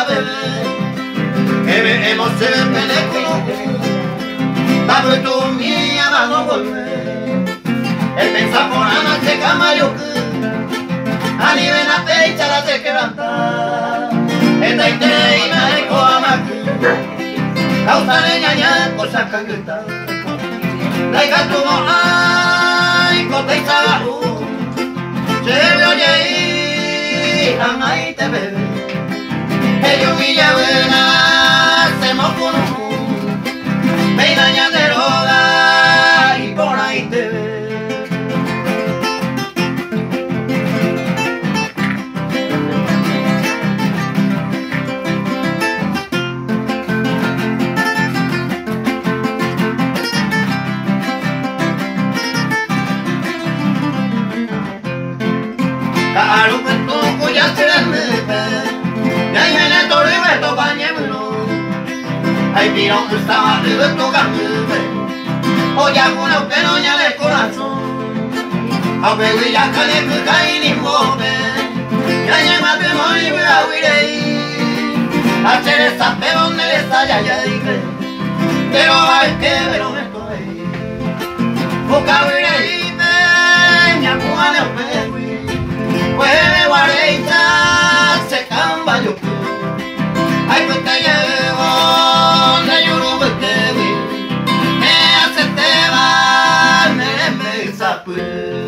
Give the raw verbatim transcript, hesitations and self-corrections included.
que veremos el película, dado tu mía va a volver, el pensar por la noche camayo a nivel la fecha la se quebranta, esta interina de coamaki, causa de ñaña cosa cangueta, la hija tuvo ay cote y sabajú, se ve oye y jamás te ve. Ellos Villabuena se mocuno, me dañan de roda y por ahí te ve. Caro que toco ya se le mete. Ay, mira, que estaba arriba de tocarme, oye, alguna que no ya de corazón, a ver, ya que le que caí ni mome, ya ya mate muy bien a huirei, a hacer esa pe donde le está ya ya dije, pero hay que ver un estoy, boca huirei, me, ya como le ofendí, pues me guareita, se camba yo, ay, pues te llevo. Put